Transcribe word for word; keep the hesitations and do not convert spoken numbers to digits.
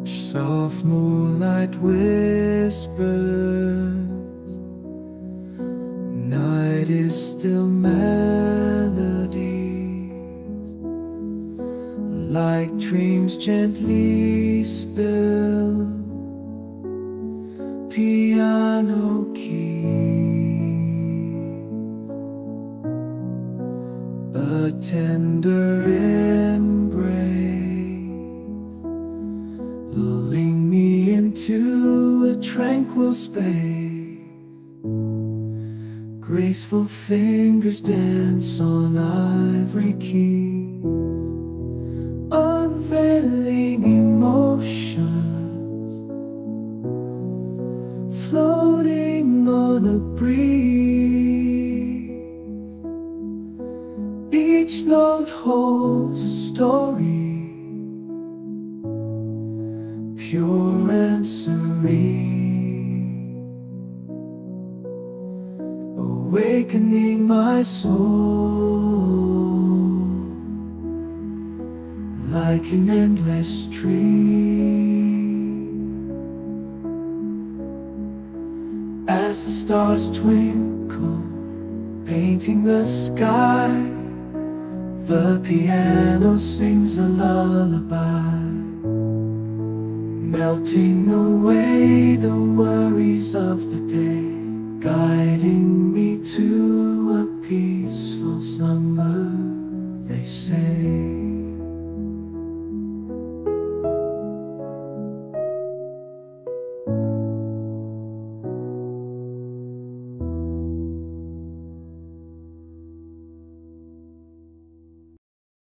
Soft moonlight whispers, night is still melody, like dreams gently spill, piano keys, a tender embrace, lulling me into a tranquil space. Graceful fingers dance on ivory keys, unveiling emotions, floating on a breeze. Each note holds a story, pure and serene, awakening my soul like an endless stream. As the stars twinkle, painting the sky, the piano sings a lullaby, melting away the worries of the day, guiding me to